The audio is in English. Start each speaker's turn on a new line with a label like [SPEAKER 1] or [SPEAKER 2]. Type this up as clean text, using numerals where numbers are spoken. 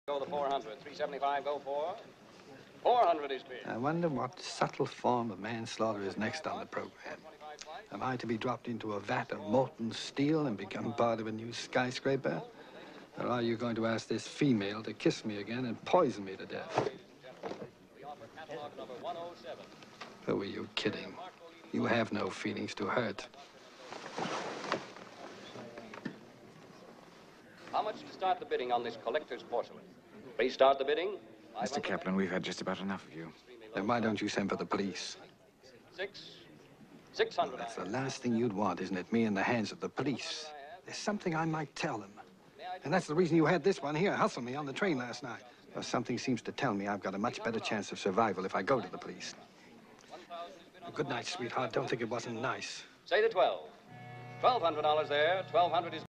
[SPEAKER 1] Go the 400. 375, go for. 400 is bid.
[SPEAKER 2] I wonder what subtle form of manslaughter is next on the program. Am I to be dropped into a vat of molten steel and become part of a new skyscraper? Or are you going to ask this female to kiss me again and poison me to death?
[SPEAKER 1] We offer catalog number 107.
[SPEAKER 2] Who are you kidding? You have no feelings to hurt.
[SPEAKER 1] How much to start the bidding on this collector's porcelain? Please start the bidding.
[SPEAKER 3] Mr. Kaplan, we've had just about enough of you.
[SPEAKER 2] Then why don't you send for the police?
[SPEAKER 1] 600.
[SPEAKER 2] That's the last thing you'd want, isn't it? Me in the hands of the police. There's something I might tell them. And that's the reason you had this one here hustle me on the train last night. Well, something seems to tell me I've got a much better chance of survival if I go to the police. Good night, sweetheart. Don't think it wasn't nice.
[SPEAKER 1] Say the 12. $1,200 there. 1,200 is